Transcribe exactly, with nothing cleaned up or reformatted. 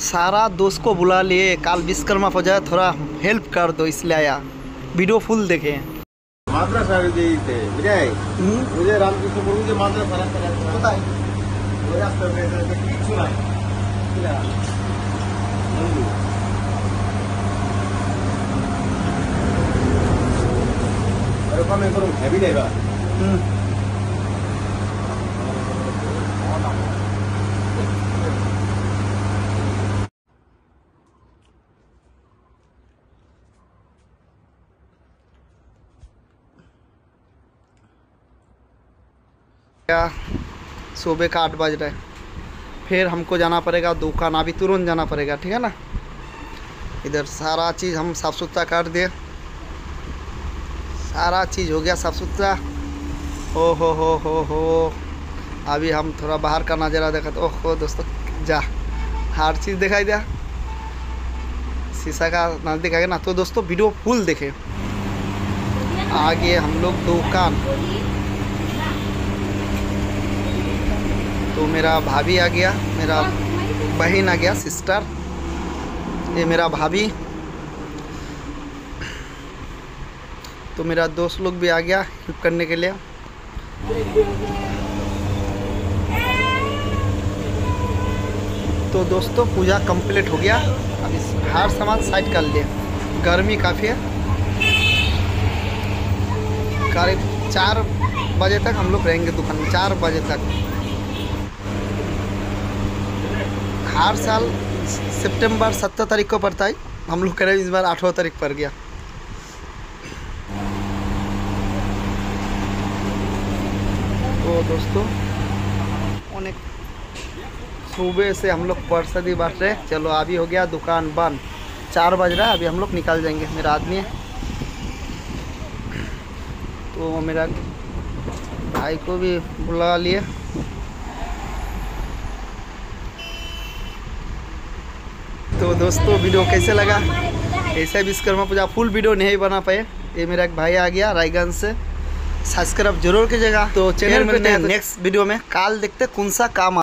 सारा दोस्त को बुला लिए, काल विश्वकर्मा पूजा, थोड़ा हेल्प कर दो इसलिए आया। वीडियो फुल देखे। माद्रासा मुझे रामकृष्ण प्रभु के माद्रासा पता है। अरे कम एक हैवी लेगा। क्या सुबह का आठ बज रहा है, फिर हमको जाना पड़ेगा दुकान, अभी तुरंत जाना पड़ेगा, ठीक है ना। इधर सारा चीज़ हम साफ़ सुथरा कर दिए, सारा चीज़ हो गया साफ़ सुथरा। ओ हो हो हो हो अभी हम थोड़ा बाहर का नज़ारा देखा तो ओहो दोस्तों, जा हर चीज़ दिखाई दिया, शीशा का नज़दीक आ गया ना। तो दोस्तों वीडियो फुल देखे। आगे हम लोग दुकान, तो मेरा भाभी आ गया, मेरा बहन आ गया, सिस्टर, ये मेरा भाभी, तो मेरा दोस्त लोग भी आ गया हेल्प करने के लिए। तो दोस्तों पूजा कंप्लीट हो गया, अब इस हर सामान साइड कर लिए, गर्मी काफ़ी है। करीब चार बजे तक हम लोग रहेंगे दुकान में, चार बजे तक। हर साल सितंबर सत्रह तारीख को पड़ता है, हम लोग करें इस बार आठवां तारीख पड़ गया। तो दोस्तों अनेक सुबह से हम लोग प्रसादी बांट रहे। चलो अभी हो गया दुकान बंद, चार बज रहा है, अभी हम लोग निकल जाएंगे। मेरा आदमी है, तो मेरा भाई को भी बुला लिए। तो दोस्तों वीडियो कैसे लगा, ऐसा विश्वकर्मा पूजा फुल वीडियो नहीं बना पाए। ये मेरा एक भाई आ गया रायगंज से, सब्सक्राइब जरूर कीजिएगा। तो चैनल में नेक्स्ट वीडियो में काल देखते कौन सा काम